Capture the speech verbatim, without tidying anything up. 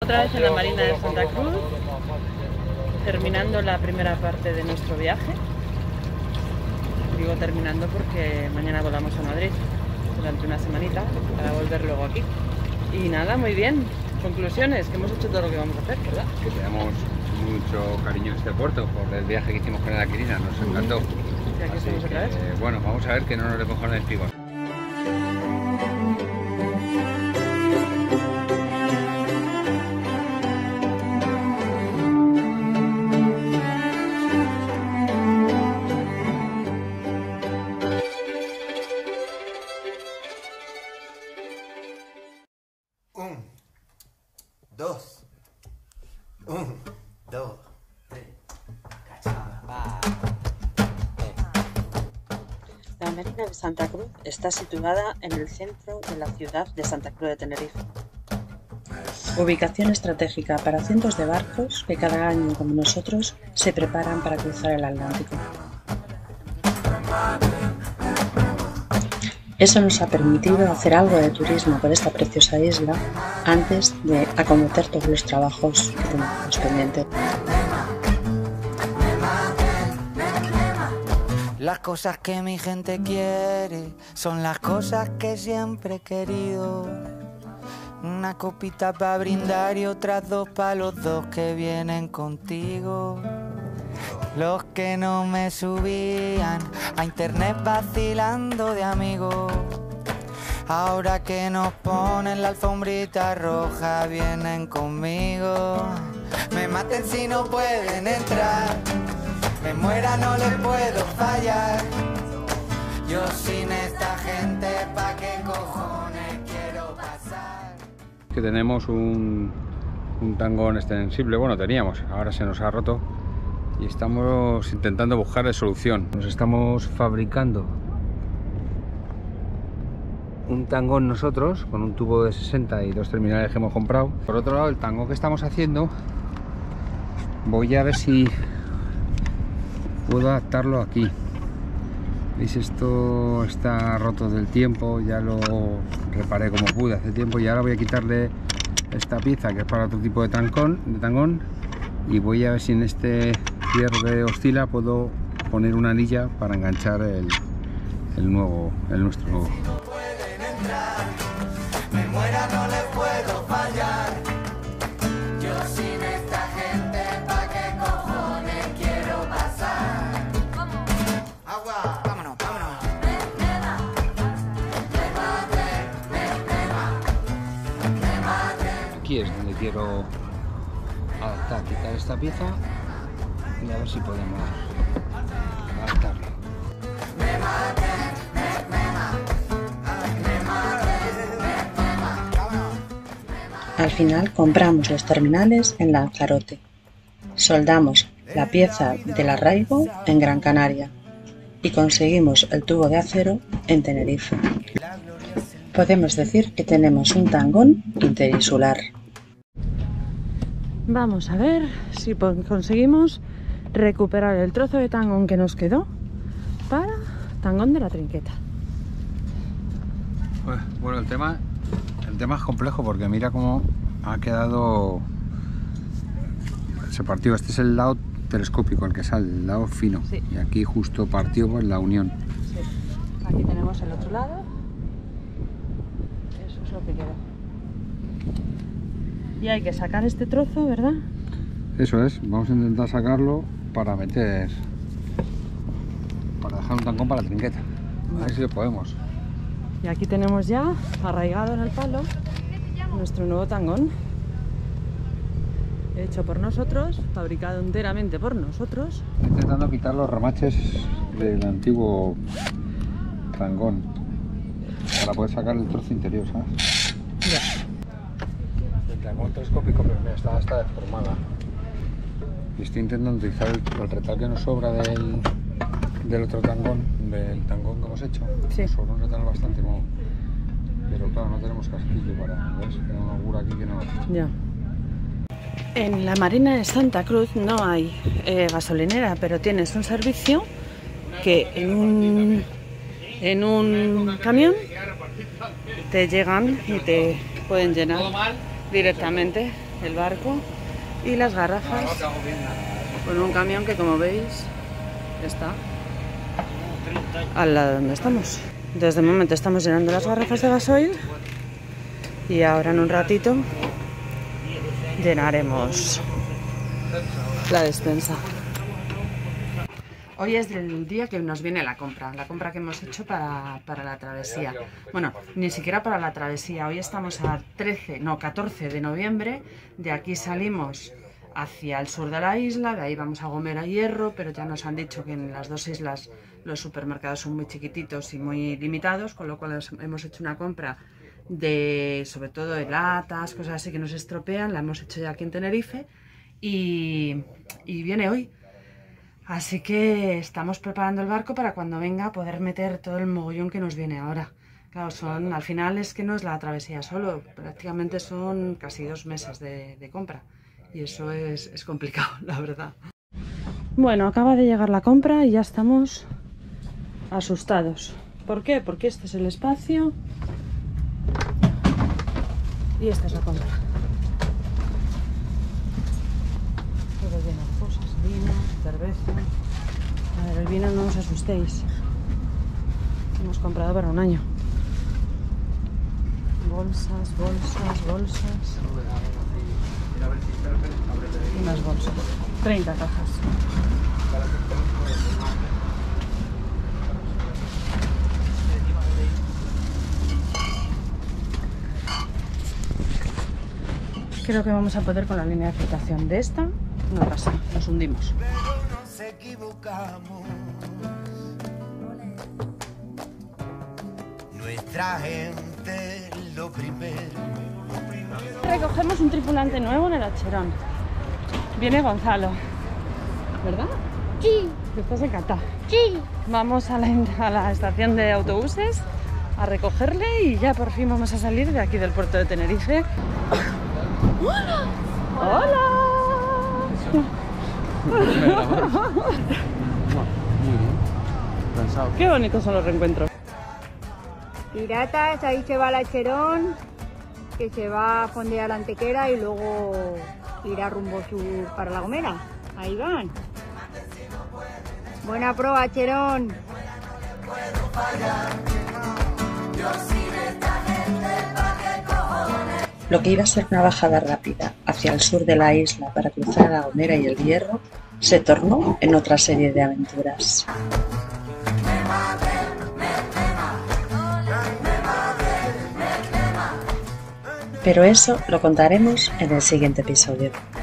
Otra vez en la Marina de Santa Cruz, terminando la primera parte de nuestro viaje. Digo terminando porque mañana volamos a Madrid durante una semanita para volver luego aquí. Y nada, muy bien. Conclusiones, que hemos hecho todo lo que vamos a hacer, ¿verdad? Que tenemos mucho cariño en este puerto por el viaje que hicimos con la Quirina, nos encantó. Y aquí Así estamos otra vez. que, bueno, vamos a ver que no nos le cojan el espigón. Un, dos, un, dos, tres, cachaba. La Marina de Santa Cruz está situada en el centro de la ciudad de Santa Cruz de Tenerife. Ubicación estratégica para cientos de barcos que cada año, como nosotros, se preparan para cruzar el Atlántico. Eso nos ha permitido hacer algo de turismo por esta preciosa isla antes de acometer todos los trabajos que tenemos pendientes. Las cosas que mi gente quiere son las cosas que siempre he querido. Una copita para brindar y otras dos para los dos que vienen contigo. Los que no me subían a internet vacilando de amigos, ahora que nos ponen la alfombrita roja vienen conmigo. Me maten si no pueden entrar, me muera no les puedo fallar. Yo sin esta gente pa' qué cojones quiero pasar. Que tenemos un, un tangón extensible, bueno teníamos, ahora se nos ha roto. Y estamos intentando buscarle solución. Nos estamos fabricando un tangón nosotros, con un tubo de sesenta y dos terminales que hemos comprado. Por otro lado, el tangón que estamos haciendo, voy a ver si puedo adaptarlo aquí. ¿Veis? Esto está roto del tiempo, ya lo reparé como pude hace tiempo y ahora voy a quitarle esta pieza que es para otro tipo de tangón, de tangón y voy a ver si en este fierro que oscila puedo poner una anilla para enganchar el, el nuevo, el nuestro nuevo. Si no pueden entrar, me muera no les puedo fallar. Yo sin esta gente pa' qué cojones quiero pasar. Agua, vámonos, vámonos. Aquí es donde quiero adaptar, quitar esta pieza y a ver si podemos adaptarlo. Al final compramos los terminales en Lanzarote. Soldamos la pieza del arraigo en Gran Canaria y conseguimos el tubo de acero en Tenerife. Podemos decir que tenemos un tangón interinsular. Vamos a ver si conseguimos recuperar el trozo de tangón que nos quedó para tangón de la trinqueta. Bueno, el tema, el tema es complejo porque mira cómo ha quedado, se partió. Este es el lado telescópico, el que sale, el lado fino, sí. Y aquí justo partió pues, la unión. Sí. Aquí tenemos el otro lado, eso es lo que queda. Y hay que sacar este trozo, ¿verdad? Eso es, vamos a intentar sacarlo para meter, para dejar un tangón para la trinqueta. A ver si lo podemos. Y aquí tenemos ya arraigado en el palo nuestro nuevo tangón, hecho por nosotros, fabricado enteramente por nosotros. Estoy intentando quitar los remaches del antiguo tangón para poder sacar el trozo interior, ¿sabes? Ya. El tangón telescópico, pero mira, está, está deformada. Y estoy intentando utilizar el, el retal que nos sobra del, del otro tangón, del tangón que hemos hecho. Sí. Nos sobra un retal bastante modo. Pero claro, no tenemos casquillo para, ¿ves? Tengo una gura aquí que no... Ya. En la Marina de Santa Cruz no hay eh, gasolinera, pero tienes un servicio que en un, en un camión te llegan y te pueden llenar directamente el barco y las garrafas con un camión que, como veis, está al lado donde estamos. Desde el momento estamos llenando las garrafas de gasoil y ahora en un ratito llenaremos la despensa. Hoy es el día que nos viene la compra, la compra que hemos hecho para, para la travesía. Bueno, ni siquiera para la travesía, hoy estamos a trece, no, catorce de noviembre, de aquí salimos hacia el sur de la isla, de ahí vamos a Gomera y Hierro, pero ya nos han dicho que en las dos islas los supermercados son muy chiquititos y muy limitados, con lo cual hemos hecho una compra de, sobre todo de latas, cosas así que nos estropean, la hemos hecho ya aquí en Tenerife y, y viene hoy. Así que estamos preparando el barco para cuando venga poder meter todo el mogollón que nos viene ahora. Claro, son, al final es que no es la travesía solo, prácticamente son casi dos meses de, de compra. Y eso es, es complicado, la verdad. Bueno, acaba de llegar la compra y ya estamos asustados. ¿Por qué? Porque este es el espacio y esta es la compra. Todo lleno de cosas, vino, cerveza. A ver, el vino no os asustéis. Hemos comprado para un año. Bolsas, bolsas, bolsas. Y más bolsas. treinta cajas. Creo que vamos a poder con la línea de flotación. De esta no pasa, nos hundimos. Pero nos equivocamos. Nuestra gente lo primero. Recogemos un tripulante nuevo en el Acherón. Viene Gonzalo. ¿Verdad? Sí, ¿Que estás en Qatar? sí. Vamos a la, a la estación de autobuses a recogerle y ya por fin vamos a salir de aquí del puerto de Tenerife. ¡Hola! ¡Hola! Qué bonitos son los reencuentros. Piratas, ahí se va el Acherón, que se va a fondear la Antequera y luego irá rumbo sur para La Gomera. Ahí van. Buena proa, Acherón. Lo que iba a ser una bajada rápida hacia el sur de la isla para cruzar La Gomera y el Hierro se tornó en otra serie de aventuras. Pero eso lo contaremos en el siguiente episodio.